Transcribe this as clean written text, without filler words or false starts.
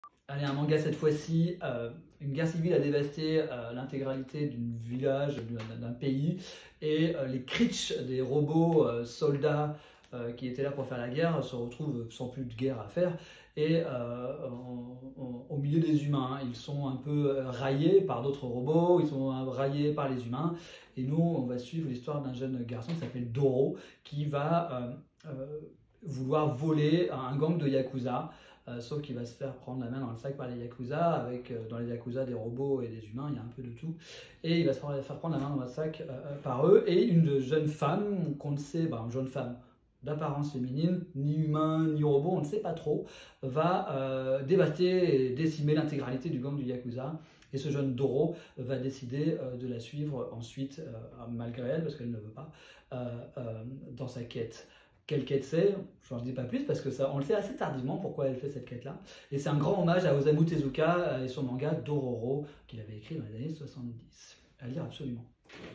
Allez, un manga cette fois-ci. Une guerre civile a dévasté l'intégralité d'un village, d'un pays, et les Creech, des robots soldats qui étaient là pour faire la guerre, se retrouvent sans plus de guerre à faire et au milieu des humains. Ils sont un peu raillés par d'autres robots, ils sont raillés par les humains, et nous on va suivre l'histoire d'un jeune garçon qui s'appelle Doro qui va vouloir voler un gang de Yakuza. Sauf qu'il va se faire prendre la main dans le sac par les Yakuza, avec dans les Yakuza des robots et des humains, il y a un peu de tout. Et il va se faire prendre la main dans le sac par eux. Et une jeune femme, qu'on ne sait, une jeune femme d'apparence féminine, ni humain, ni robot, on ne sait pas trop, va dévaster et décimer l'intégralité du gang du Yakuza. Et ce jeune Doro va décider de la suivre ensuite, malgré elle, parce qu'elle ne veut pas, dans sa quête. Quelle quête c'est? Je n'en dis pas plus parce que ça, on le sait assez tardivement pourquoi elle fait cette quête-là. Et c'est un grand hommage à Osamu Tezuka et son manga Dororo qu'il avait écrit dans les années 70. À lire absolument.